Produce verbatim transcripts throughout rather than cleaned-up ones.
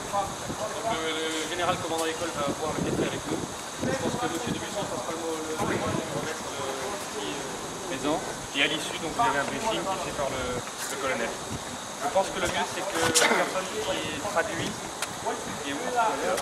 le, le général commandant l'école va voir le café avec nous. Je pense que M. Dubusson passera le mot le remettre le ski présent. Et à l'issue, donc vous avez un briefing qui est fait par le, le colonel. Je pense que le mieux, c'est que la personne qui traduit et où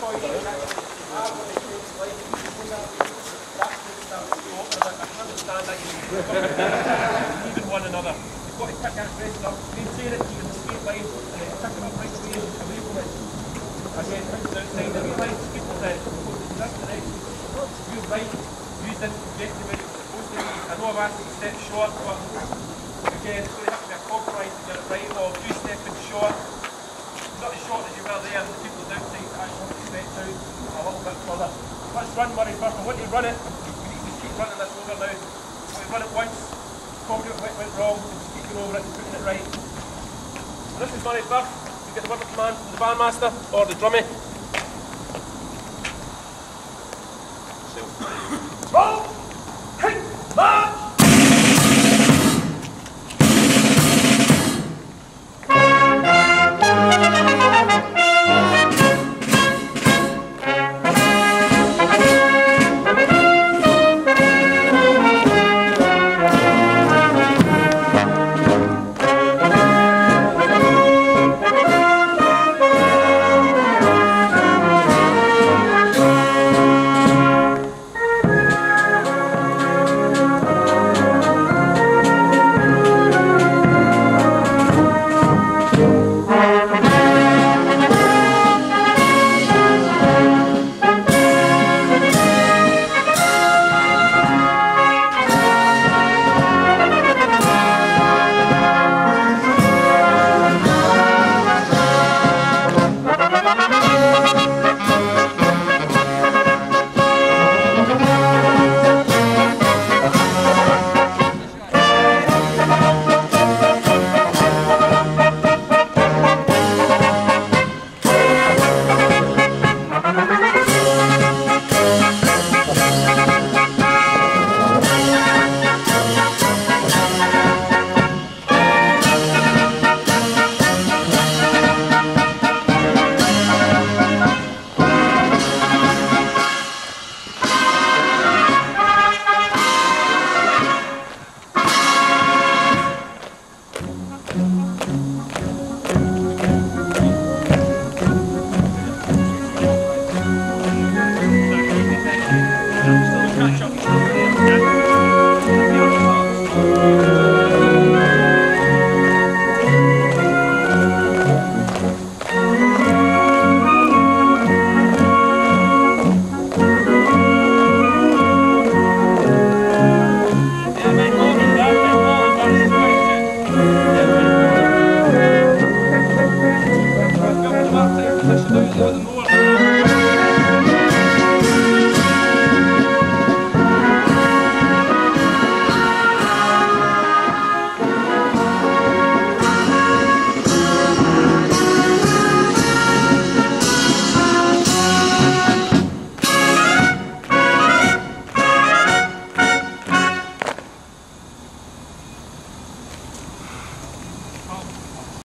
one another. You've got to pick that rest up, maintain it to the straight line, and then pick it up right away away from it. Again, push it outside, and realise the people that that's the next. You're right, use the objective as it's supposed to be. I know I've asked you to step short, but again, it's going to have to be a compromise to get it right, or you stepping short. Not as short as you were there, and the people outside actually step out a little bit further. Let's run Murray first. I want you to run it. We need to keep running this over now. So we run it once. Talking about what went wrong, and just keeping over it and putting it right. And this is Murray first. You get the word of command from the bandmaster or the drummie.